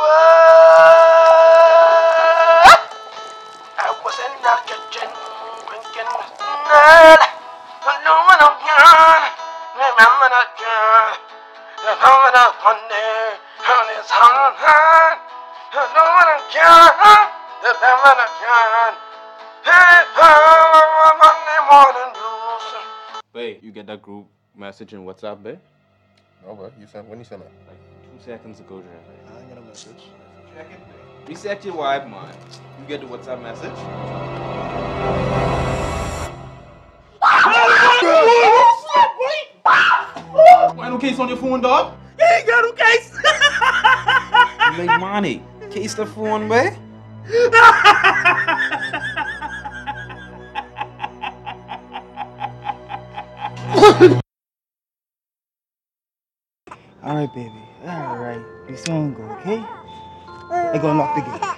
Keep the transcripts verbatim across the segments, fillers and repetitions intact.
I was in the kitchen drinking night. I know when I'm young, remember that girl. The moment of Monday, on his hand. I know when I'm young, the moment of young. Hey, Monday morning blues. Babe, you get that group message in WhatsApp, babe? No, bro. You sent when you sent it? Like two seconds ago, Dre. I ain't got a message. Check it, babe. Reset your wife, man. You get the WhatsApp message? Why no case on your phone, dog? You ain't got no case. You make money. Case the phone, babe. Alright, baby. Alright. We soon go, okay? I go unlock the gate.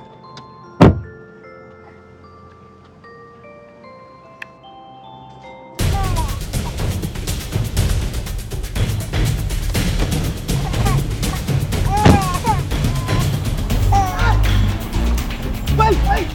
Wait, wait!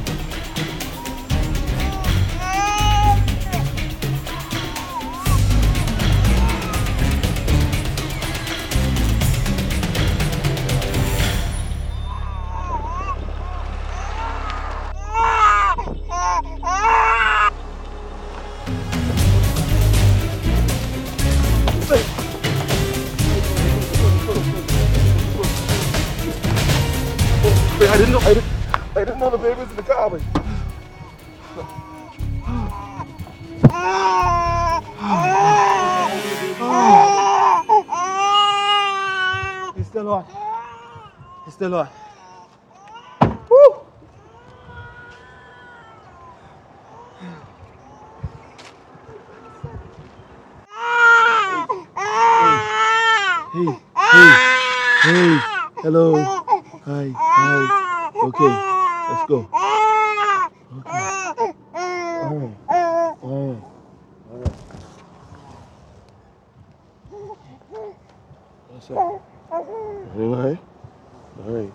I didn't know. I didn't. I didn't know the baby was in the car. But... He's still on. He's still on. Woo! Hey, hey, hey, hello. Hi, hi. Okay, let's go. Okay. All right, all right, all right. What's up? Everything all right? All right.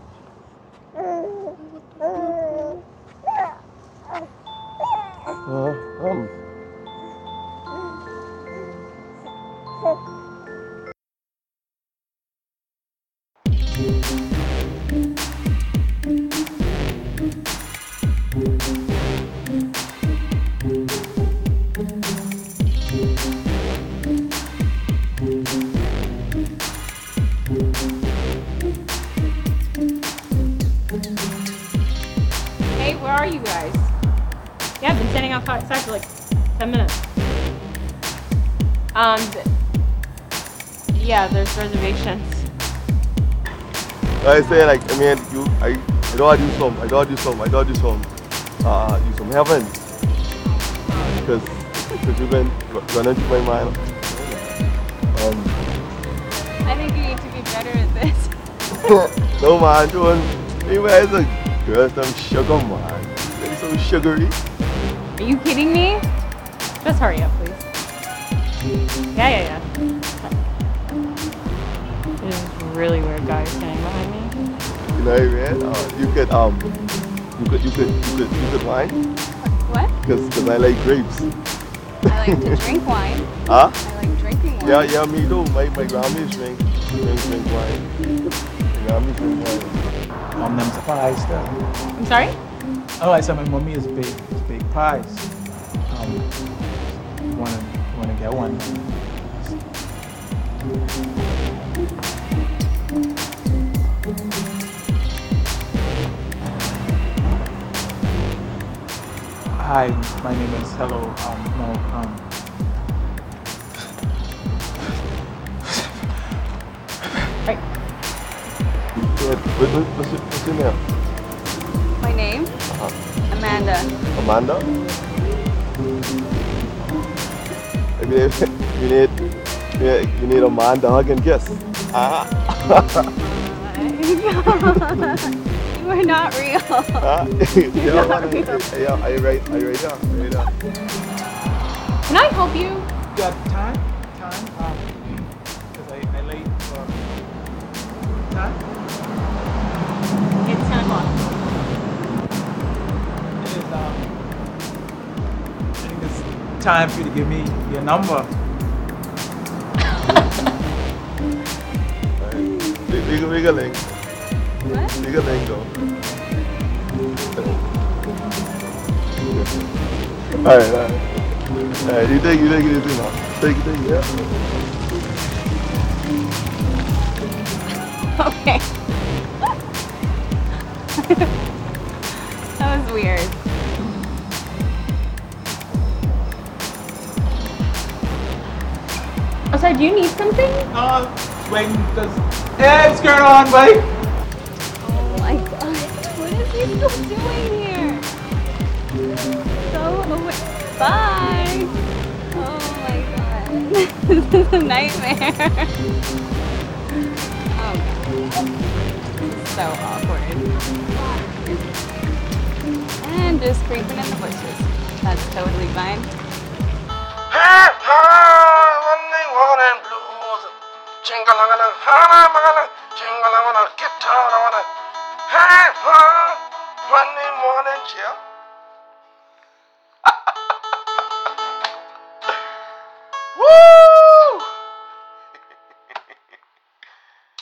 Uh, um. Hey, where are you guys? Yeah, I've been standing outside for like ten minutes. Um, yeah, there's reservations. I say like I mean you I I don't do some I don't do some I don't do some uh do some heaven because because you've been running through my mind. Um. I think you need to be better at this. No man, doing anyway as a girl some sugar man. They're so sugary. Are you kidding me? Just hurry up, please. Yeah, yeah, yeah. This is really weird guy standing behind me. You know man, uh, you could um you could you could you could you could wine? What? Because because I like grapes. I like to drink wine. Huh? I like drinking wine. Yeah, yeah, me too. My my grandma's drink drink drink wine. My grandma's drink wine. Mom, them's pies though. I'm sorry? Oh, I said my mommy is big, is big pies. Um, you wanna, you wanna get one? Hi, my name is Hello. Um, no, um. Right. Yeah, what, what, what's, your, what's your name? My name? Uh-huh. Amanda. Amanda? You need, you need, you need, you need a man to hug and kiss. Ah. You are not real. Ah. You're Yeah, not man, real. yeah, are you right? Are you right there? Are you right there? Can I help you? You got time? Time? Um, because I, I late for time? time for you to give me your number. Wiggle, wiggling. What? Wiggling, go. Alright, alright. Alright, you take it, you take it, you take it now. Take it, take it, yeah. Okay. That was weird. Oh, sorry, do you need something? Uh, waiting because. Hey, what's going on, buddy? Oh my god. What is he still doing here? So away. Bye. Oh my god. This is a nightmare. Oh god. This is so awkward. And just creeping in the bushes. That's totally fine. Hey, hi, Monday morning blues. Jingle on a hana mana, jingle on a guitar on a. Hey, hi, Monday morning chill.